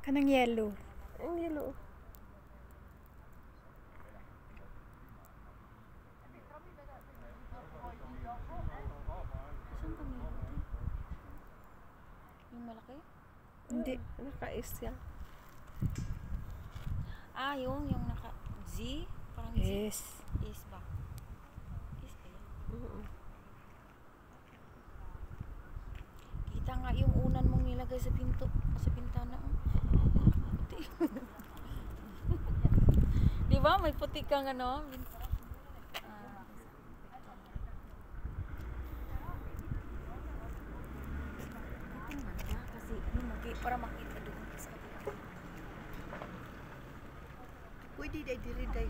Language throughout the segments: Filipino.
Kanang yellow. Ang yellow. Saan kami? Yung malaki? Hindi. Naka-is yan. Ah, yung naka Z? Parang Yes. Z? Is ba? Is ba yan? Kita nga yung unan mong nilagay sa pinto. Sa pintana. Puti. Di ba? May puti kang ano? Kasi para makita doon sa kapila. Pwede day diri day.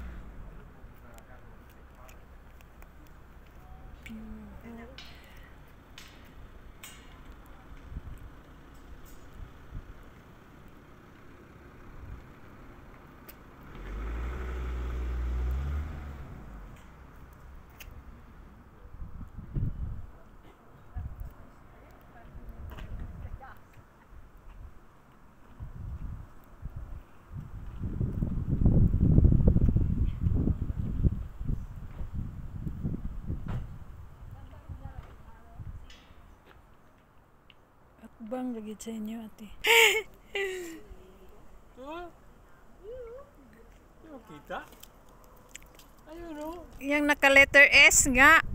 Bang lagi sa inyo, ate. Kita? Ayun o. Yang naka letter S nga.